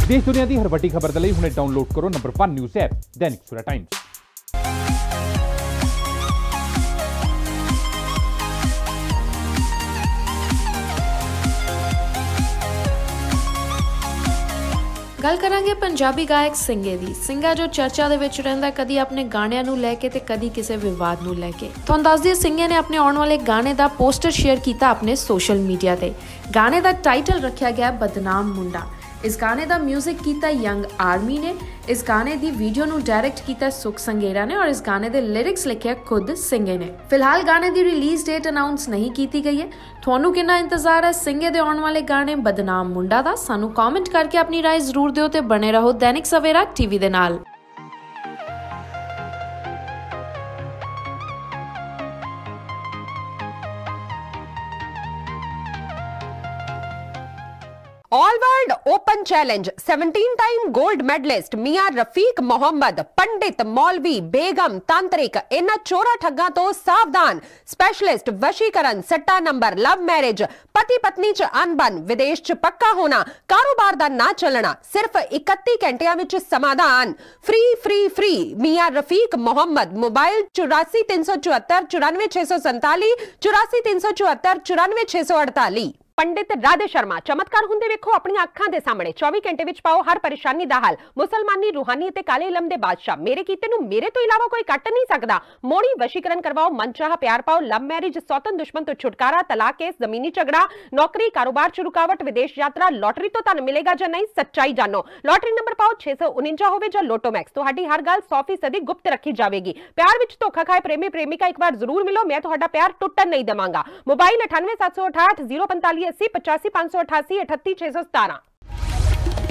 देश दुनिया की हर वड्डी खबर के लिए हुणे डाउनलोड करो number 1 news app Dainik Savera times. गल करांगे पंजाबी गायक सिंगे दी। सिंगा जो चर्चा दे विच रहिंदा कदी अपने गाणियां नूं लैके ते कदी किसी विवाद नूं लैके। तुहानूं दस दईए सिंगे ने अपने आउण वाले गाने दा पोस्टर शेयर किया अपने सोशल मीडिया ते। गाने दा टाइटल रखा गया बदनाम मुंडा। इस गाने दा म्यूजिक किया यंग आर्मी ने। इस गाने दी वीडियो नूं डायरेक्ट किया सुख संगेरा ने और इस गाने दे लिरिक्स लिखे खुद सिंगे ने। फिलहाल गाने दी रिलीज डेट अनाउंस नहीं की गई है। तुहानूं कितना इंतजार है सिंगे दे आउण वाले गाने बदनाम मुंडा दा? सानू कमेंट करके अपनी राय जरूर दिओ ते बने रहो दैनिक सवेरा टीवी दे नाल। All world open challenge 17 time gold medalist मियां रफीक मोहम्मद, पंडित, मौलवी, बेगम, तांत्रिक, इन चोरा ठग्गा तो सावधान। स्पेशलिस्ट वशीकरण, सट्टा नंबर, लव मैरिज, पति पत्नी च अनबन, विदेश च पक्का होना, कारोबार दा ना चलना, सिर्फ 31 घंटिया विच समाधान। फ्री फ्री फ्री मियां रफीक मोहम्मद। मोबाइल 84 374 94 647 84 374 94 648। पंडित राधे शर्मा, चमत्कार हुंदे वेखो अपनी अखां दे सामने। 24 घंटे विच पाओ हर परेशानी दा हल। मुसलमानी, रूहानी ते काले इलम दे बादशाह, मेरे कीते नूं मेरे तो इलावा कोई कट नहीं सकदा। मोड़ी वशीकरण करवाओ, मनचाहा प्यार पाओ, लव मैरिज, सौतन दुश्मन तो छुटकारा, तलाक केस, जमीनी झगड़ा, नौकरी, कारोबार च रुकावट, विदेश यात्रा, लॉटरी तो तुहानूं मिलेगा जां नहीं, सच्चाई जानो। लॉटरी नंबर पाओ 649 होवे जां लोटो मैक्स, तुहाडी हर गल 100% गुप्त रखी जाएगी। प्यार विच धोखा खाए प्रेमी प्रेमिका एक बार जरूर मिलो, मैं तुहाडा प्यार टुटन नहीं देवांगा। मोबाइल 98 768 045 80 85 588 38 617।